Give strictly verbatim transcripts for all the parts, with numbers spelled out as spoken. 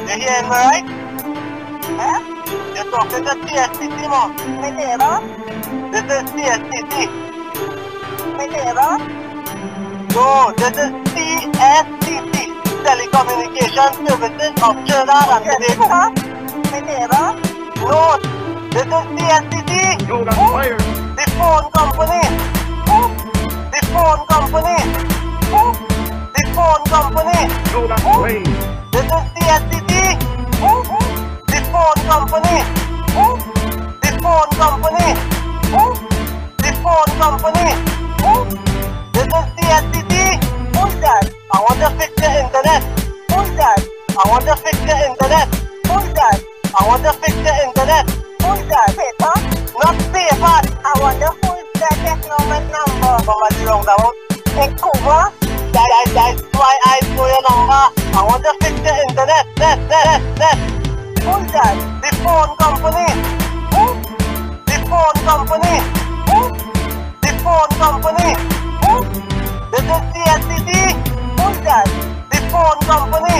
You hear me right? Huh? You're talking to T S T T, man. Me neighbor? This is T S T T. Me neighbor? No, this is T S T T, Telecommunication Services of Trinidad and Tobago. Me neighbor? No, this is T S T T. Yo, that's fire. The phone company. The phone company. The phone company. Yo, that's flame. This is T S T T. The phone company. The phone company. The phone company. This is T S T T. Who's that? I want to fix the internet. Who's that? I want to fix the internet. Who's that? I want to fix the internet. Who's that? Paper? Not paper. I wonder who's that technoman number. Mama, the wrong number. Vancouver? That, that, that's why I know your number. I want to fix the internet. Net, net, net. Who's that? The phone company. The phone company. The phone company. This is T S T T. Who's that? The phone company.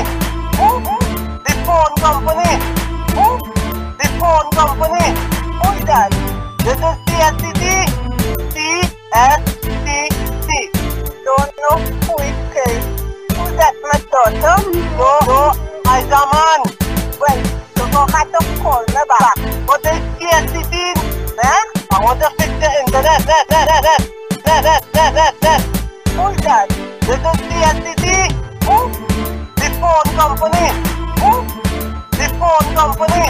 The phone company. The phone company. Who's that? This is T S T T. T S T T. Don't know who it is. Who's that, my daughter? No, no, I'm a man. Well, you don't have to call me back. What is T S T T? Huh? I want to fix the internet. Net, net, net, net. Net, net, net, net, net. Who's that? This is T S T T. The phone company. The phone company.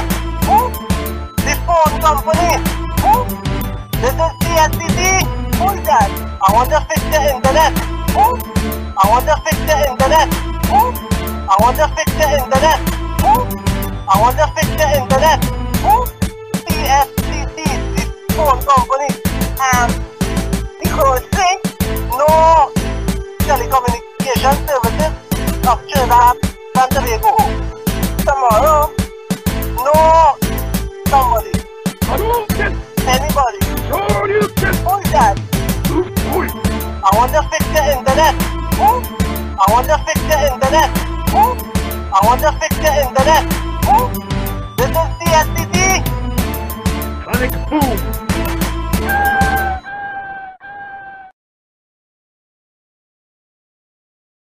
The phone company. This is T S T T. Who's that? I want to fix the internet. I want to fix the internet. I want to fix the internet. I want to fix the internet. T S T T, the phone company. Um, because see? No, Telecommunication Services of Trinidad and Tobago. Tomorrow? No, somebody, Hadouken! anybody. Shoryuken! Who's that? Oi! I want to fix the internet. I want to fix the internet. I want to fix the internet. This is T S T T. Sonic boom!